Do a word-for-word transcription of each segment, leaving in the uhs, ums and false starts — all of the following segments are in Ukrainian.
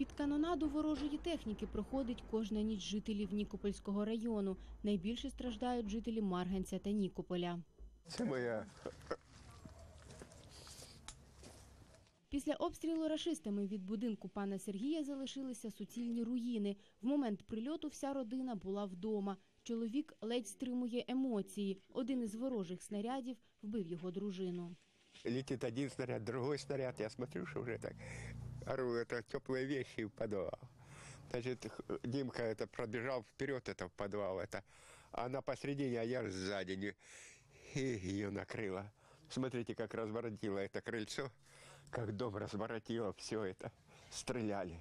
Під канонаду ворожої техніки проходить кожна ніч жителів Нікопольського району. Найбільше страждають жителі Марганця та Нікополя. Це моя. Після обстрілу рашистами від будинку пана Сергія залишилися суцільні руїни. В момент прильоту вся родина була вдома. Чоловік ледь стримує емоції. Один із ворожих снарядів вбив його дружину. Летит один снаряд, другой снаряд. Я смотрю, что уже так ору, это теплые вещи в подвал. Значит, Димка это пробежал вперед, это в подвал. Это. Она посредине, а я сзади. И ее накрыло. Смотрите, как разворотило это крыльцо, как дом разворотило, все это. Стреляли.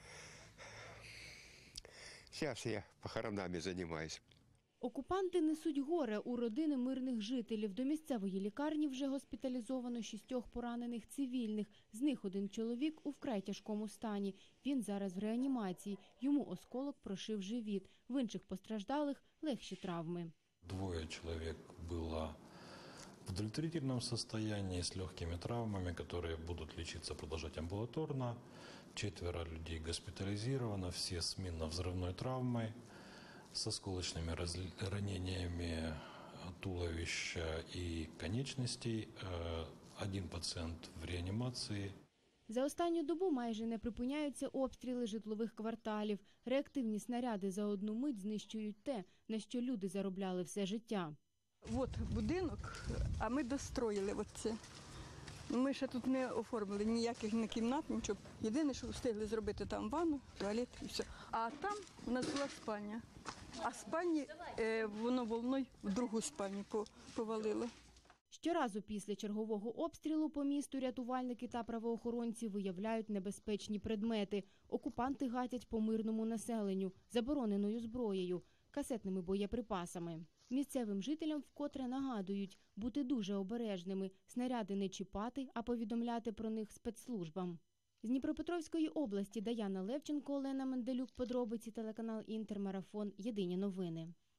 Сейчас я похоронами занимаюсь. Окупанти несуть горе у родини мирних жителів. До місцевої лікарні вже госпіталізовано шістьох поранених цивільних. З них один чоловік у вкрай тяжкому стані. Він зараз в реанімації. Йому осколок прошив живіт. В інших постраждалих – легші травми. Двое человек было в удовлетворительном состоянии с легкими травмами, которые будут лечиться, продолжать амбулаторно. Четверо людей госпитализировано, все с минно-взрывной травмой, с осколочными ранениями туловища и конечностей. Один пациент в реанимации. За останню добу майже не припиняються обстріли житлових кварталів. Реактивні снаряди за одну мить знищують те, на що люди заробляли все життя. От будинок, а ми достроїли оце. Ми ще тут не оформили ніяких не кімнат, нічого. Єдине, що встигли зробити там ванну, туалет і все. А там у нас була спальня. А спальні е, воно волною в другу спальню повалило. Щоразу після чергового обстрілу по місту рятувальники та правоохоронці виявляють небезпечні предмети. Окупанти гатять по мирному населенню, забороненою зброєю, касетними боєприпасами. Місцевим жителям вкотре нагадують бути дуже обережними, снаряди не чіпати, а повідомляти про них спецслужбам. З Дніпропетровської області Даяна Левченко, Олена Менделюк, подробиці, телеканал Інтермарафон, Єдині новини.